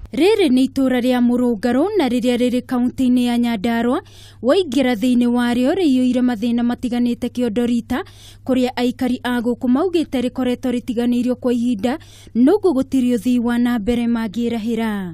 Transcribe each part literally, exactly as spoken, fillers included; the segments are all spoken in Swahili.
Riri ni itura ria Murungaru na riria riri kaunti-ini ya Nyandarua. Waingira thiini wario riyuire mathina matiganite Kiondorita kuria aikari a guku maugite rikoretwo ritiganiirio kwa ihinda nugu gutiri uthii wa na mbere mangirahira.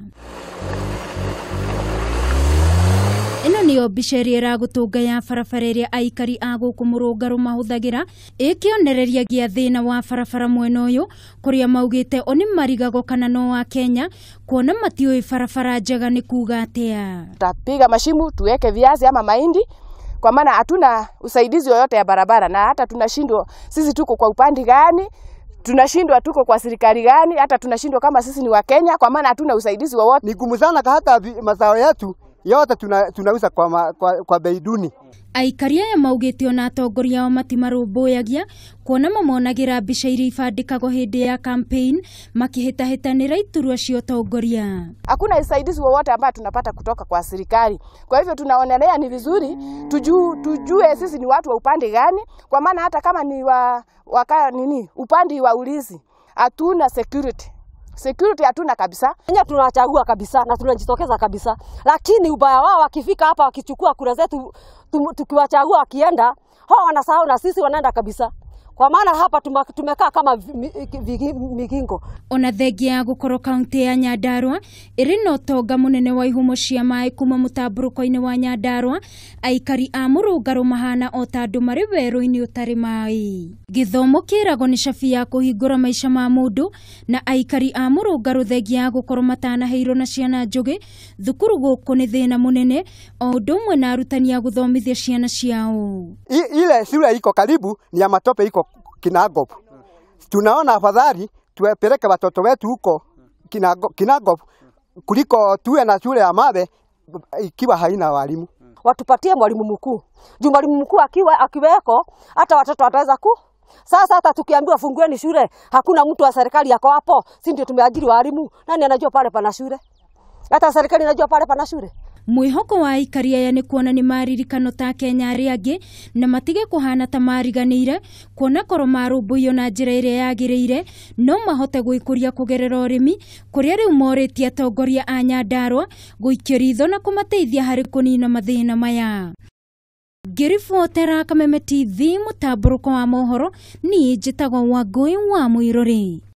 Ino niyo mbica ĩrĩa ĩragutunga ya barabara ĩrĩa aikari a gũkũ Murungaru mahũthagĩra ĩkĩonereria gia thĩna wa barabara mwena ũyũ kuria maugite oni marigago kana no wa Kenya kuona matiũĩ barabara njega ni kuga atia. Tutapiga mashimu tuweke viazi ama mahindi kwa maana hatuna usaidizi yoyote ya barabara, na hata tunashindwa sisi tuko kwa upande gani, tunashindwa tuko kwa serikali gani, hata tunashindwa kama sisi ni wa Kenya kwa maana hatuna usaidizi wowote. Ni gumu sana hata mazao yetu yote tuna, tunauza kwa, ma, kwa, kwa bei duni. Aikari aya maugite ona atongoria ao matimarũmbũyagia kuona mamonagira mbica iria ibandĩkagwo hindi ya campaign makihĩtahĩtanĩra iturwa cia ũtongoria. Hakuna usaidizi wowote ambao tunapata kutoka kwa serikali. Kwa hivyo tunaonelea ni vizuri tujue, tujue sisi ni watu wa upande gani, kwa maana hata kama ni wa waka nini upande wa ulinzi hatuna security. Security hatuna kabisa. Kenya tunachagua kabisa na tunajitokeza kabisa. Lakini ubaya wao wakifika hapa wakichukua kura zetu tukiwachagua wakienda, hao wanasahau na sisi wanaenda kabisa. Kwa maana hapa tumekaa kama migingo. Ona thengia ya gukorwo kaunti ya Nyandarua iri no tonga munene wa ihumo cia mai kuma mutamburuko-ini wa Nyandarua, aikari a Murungaru mahana o ta andu mari weru-ini utari mai. Githomo kirago ni cabi ya kuhingura maisha ma mundu, na aikari a Murungaru thengia ya gukorwo matanaheirwo na ciana njugi thukuru guku ni thina munene o undu umwe na arutani a guthomithia ciana ciao. Ile shule iko karibu ni ya matope iko Kinangop. Tunaona afadhali tuwapeleke watoto wetu huko Kinangop kuliko tuwe na shule ya mawe ikiwa haina walimu. Watupatie mwalimu mkuu. Juu mwalimu mkuu akiwa akiweko hata watoto wataweza ku. Sasa hata tukiambiwa fungueni shule hakuna mtu wa serikali yako hapo. Si ndio tumeajiri walimu? Nani anajua pale pana shule? Hata serikali inajua pale pana shule. Mwihoko wa aikari aya ni kuona ni maririkano ta Kenya aria angi na matige kuhana ta mariganire kuona koro marumbuiyo na njira iria yagiriire no mahote gwikuria kugerera urimi kuria riu moritie atongoria a Nyandarua guikia ritho na kumateithia hari kunina mathina maya. Ngiribotera Kameme T V mutamburuko wa mohoro ni njitagwo Wangui wa Muiruri.